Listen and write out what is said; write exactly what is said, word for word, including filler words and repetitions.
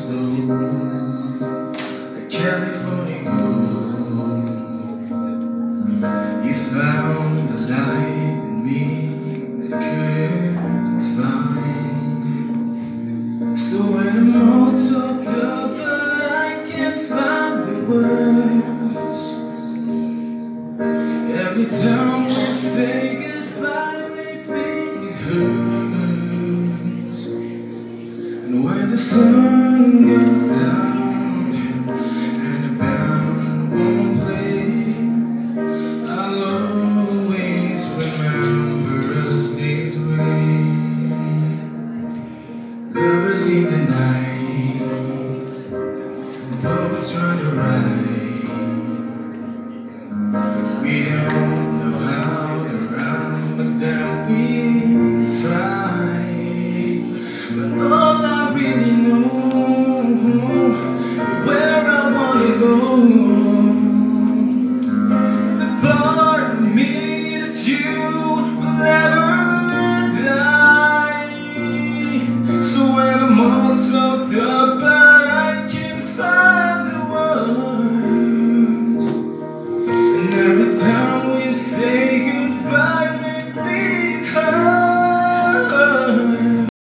slow, like California gold. You found the light in me that I couldn't find. So when I'm all talked up but I can't find the words, every time we say goodbye baby it hurts. And when the sun goes down and the band won't play, I'll always remember us this way. Lovers in the night, poets trying to write, we don't